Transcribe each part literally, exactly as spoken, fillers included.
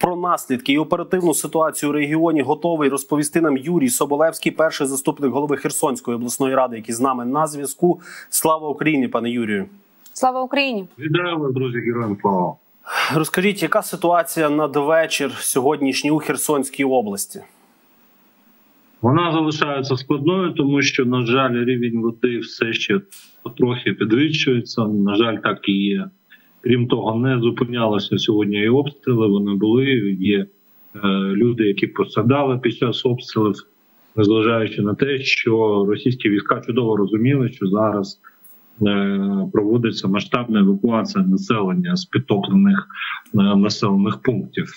про наслідки і оперативну ситуацію у регіоні готовий розповісти нам Юрій Соболевський, перший заступник голови Херсонської обласної ради, який з нами на зв'язку. Слава Україні, пане Юрію! Слава Україні! Вітаю вас, друзі, героям слава! Розкажіть, яка ситуація надвечір сьогоднішній у Херсонській області? Вона залишається складною, тому що, на жаль, рівень води все ще потрохи підвищується. На жаль, так і є. Крім того, не зупинялися сьогодні і обстріли, вони були. Є е, люди, які постраждали під час обстрілів, незважаючи на те, що російські війська чудово розуміли, що зараз е, проводиться масштабна евакуація населення з підтоплених е, населених пунктів.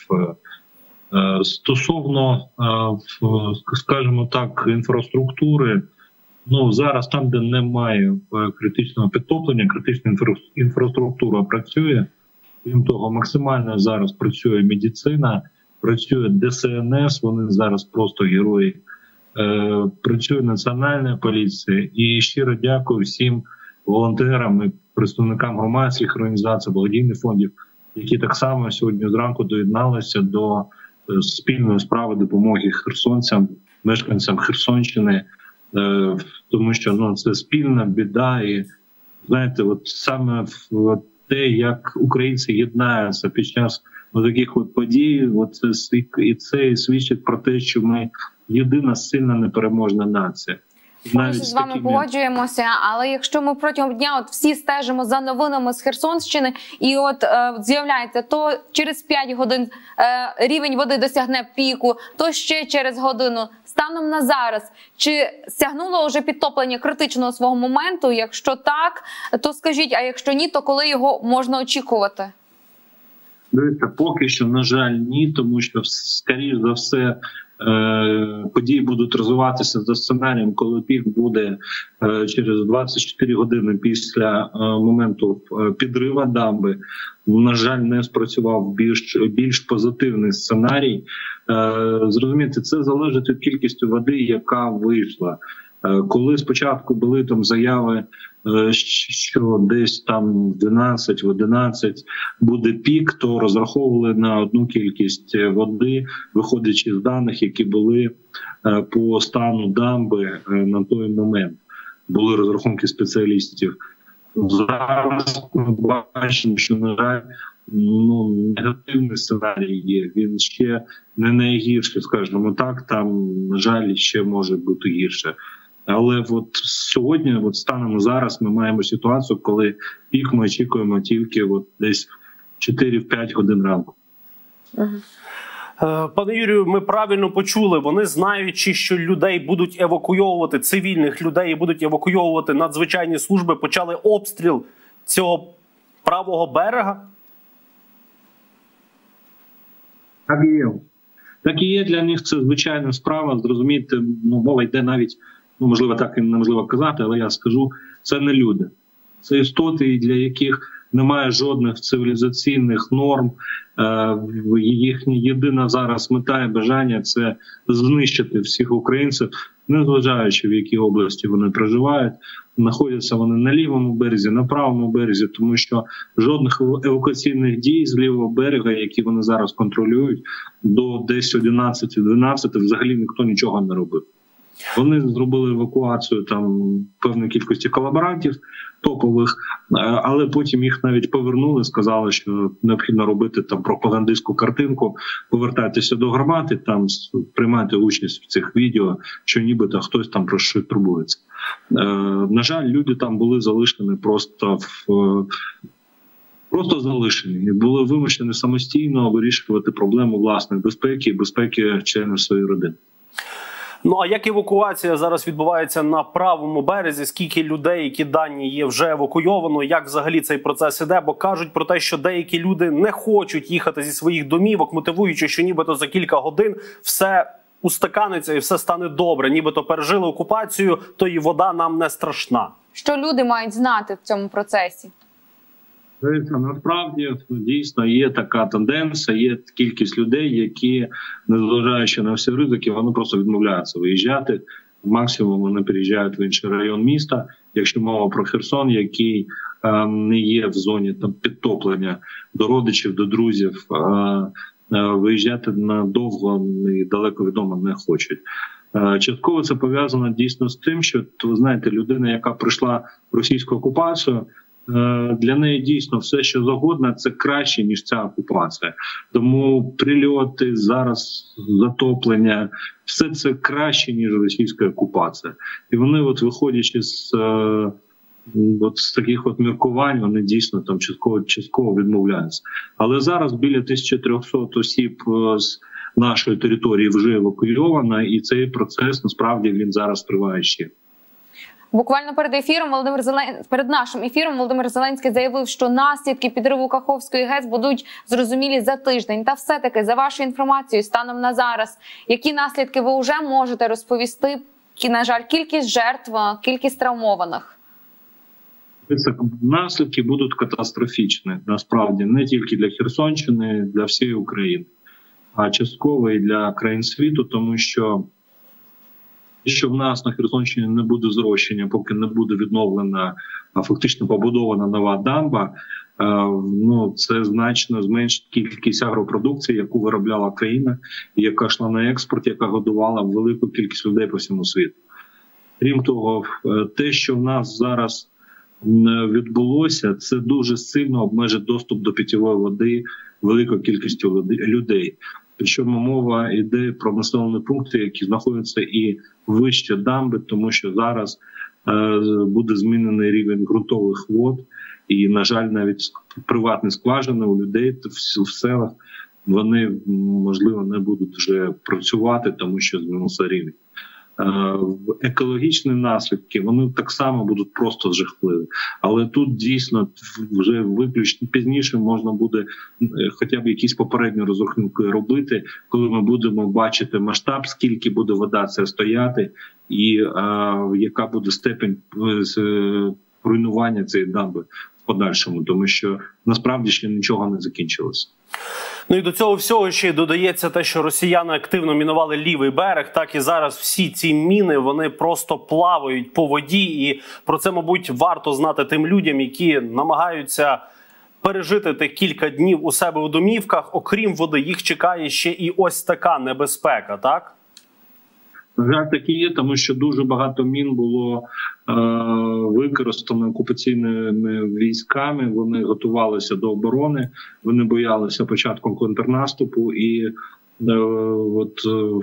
Стосовно, скажімо так, інфраструктури, ну зараз там, де немає критичного підтоплення, критична інфраструктура працює. Крім того, максимально зараз працює медицина, працює Де Се Ен Ес, вони зараз просто герої. Працює Національна поліція. І щиро дякую всім волонтерам і представникам громадських організацій, благодійних фондів, які так само сьогодні зранку доєдналися до спільної справи допомоги херсонцям, мешканцям Херсонщини, тому що ну, це спільна біда. І знаєте, от саме в те, як українці єднаються під час от таких от подій, от це, і це свідчить про те, що ми єдина, сильна, непереможна нація. Ми з вами такими... погоджуємося, але якщо ми протягом дня от всі стежимо за новинами з Херсонщини і от е, з'являється, то через п'ять годин е, рівень води досягне піку, то ще через годину. Станом на зараз, чи сягнуло вже підтоплення критичного свого моменту? Якщо так, то скажіть, а якщо ні, то коли його можна очікувати? Дивіться, поки що, на жаль, ні, тому що, скоріш за все, події будуть розвиватися за сценарієм, коли пік буде через двадцять чотири години після моменту підриву дамби. На жаль, не спрацював більш, більш позитивний сценарій. Зрозумієте, це залежить від кількості води, яка вийшла. Коли спочатку були там заяви, що десь там в дванадцять, в одинадцять буде пік, то розраховували на одну кількість води, виходячи з даних, які були по стану дамби на той момент. Були розрахунки спеціалістів. Зараз ми бачимо, що, на жаль, ну, негативний сценарій є. Він ще не найгірший, скажімо так, там, на жаль, ще може бути гірше. Але от сьогодні, от станом зараз, ми маємо ситуацію, коли пік ми очікуємо тільки от десь чотири-п'ять годин ранку. Пане Юрію, ми правильно почули, вони знаючи, що людей будуть евакуйовувати, цивільних людей будуть евакуйовувати надзвичайні служби, почали обстріл цього правого берега? Так і є. Так і є, для них це звичайна справа, зрозумієте, ну, мова йде навіть, ну, можливо, так і неможливо казати, але я скажу, це не люди. Це істоти, для яких немає жодних цивілізаційних норм. Їхня єдина зараз мета і бажання – це знищити всіх українців, незважаючи в якій області вони проживають. Знаходяться вони на лівому березі, на правому березі, тому що жодних евакуаційних дій з лівого берега, які вони зараз контролюють, до десь одинадцяти-дванадцяти взагалі ніхто нічого не робив. Вони зробили евакуацію там певної кількості колаборантів топових, але потім їх навіть повернули, сказали, що необхідно робити там пропагандистську картинку, повертайтеся до гармати, там приймати участь в цих відео, що нібито хтось там про що турбується. На жаль, люди там були залишені просто в Просто залишені і були вимушені самостійно вирішувати проблему власної безпеки і безпеки членів своєї родини. Ну, а як евакуація зараз відбувається на правому березі? Скільки людей, які дані є, вже евакуйовано? Як взагалі цей процес іде? Бо кажуть про те, що деякі люди не хочуть їхати зі своїх домівок, мотивуючи, що нібито за кілька годин все устаканиться і все стане добре. Нібито пережили окупацію, то і вода нам не страшна. Що люди мають знати в цьому процесі? Насправді, дійсно, є така тенденція, є кількість людей, які, незважаючи на всі ризики, вони просто відмовляються виїжджати. Максимум вони переїжджають в інший район міста. Якщо мова про Херсон, який е, не є в зоні там підтоплення до родичів, до друзів, е, виїжджати надовго і далеко відомо не хочуть. Частково це пов'язано дійсно з тим, що, ви знаєте, людина, яка прийшла в російську окупацію, для неї дійсно все, що завгодно, це краще, ніж ця окупація. Тому прильоти, зараз затоплення, все це краще, ніж російська окупація. І вони, от виходячи з, от, з таких от міркувань, вони дійсно там частково, частково відмовляються. Але зараз біля тисячі трьохсот осіб з нашої території вже евакуйовано, і цей процес, насправді, він зараз триває ще. Буквально перед ефіром Володимир Зелен... перед нашим ефіром Володимир Зеленський заявив, що наслідки підриву Каховської ГЕС будуть зрозумілі за тиждень. Та все-таки, за вашою інформацією, станом на зараз, які наслідки ви вже можете розповісти? На жаль, кількість жертв, кількість травмованих? Наслідки будуть катастрофічні, насправді, не тільки для Херсонщини, для всієї України, а частково і для країн світу, тому що що в нас на Херсонщині не буде зрощення, поки не буде відновлена, а фактично побудована нова дамба, ну це значно зменшить кількість агропродукції, яку виробляла країна, яка йшла на експорт, яка годувала велику кількість людей по всьому світу. Крім того, те, що в нас зараз відбулося, це дуже сильно обмежить доступ до питьової води великої кількості людей. Причому мова йде про населені пункти, які знаходяться і вище дамби, тому що зараз е, буде змінений рівень ґрунтових вод. І, на жаль, навіть приватні скважини у людей в, в селах, вони, можливо, не будуть вже працювати, тому що змінився рівень. Е, екологічні наслідки, вони так само будуть просто жахливі. Але тут дійсно вже виключно пізніше можна буде хоча б якісь попередні розрахунки робити, коли ми будемо бачити масштаб, скільки буде вода це стояти, і е, яка буде степень е, руйнування цієї дамби в подальшому, тому що насправді ще нічого не закінчилося. Ну і до цього всього ще й додається те, що росіяни активно мінували лівий берег, так і зараз всі ці міни, вони просто плавають по воді, і про це, мабуть, варто знати тим людям, які намагаються пережити тих кілька днів у себе у домівках. Окрім води, їх чекає ще і ось така небезпека, так? На жаль, так і є, тому що дуже багато мін було е, використано окупаційними військами, вони готувалися до оборони, вони боялися початком контрнаступу, і е, от е,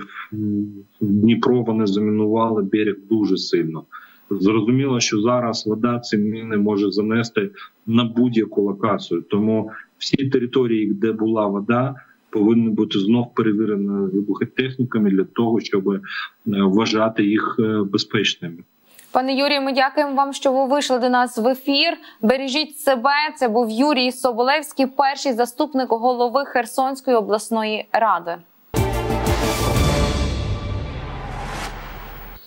Дніпро вони замінували берег дуже сильно. Зрозуміло, що зараз вода ці міни може занести на будь-яку локацію, тому всі території, де була вода, повинні бути знов перевірені вибухотехніками для того, щоб вважати їх безпечними. Пане Юрію, ми дякуємо вам, що ви вийшли до нас в ефір. Бережіть себе. Це був Юрій Соболевський, перший заступник голови Херсонської обласної ради.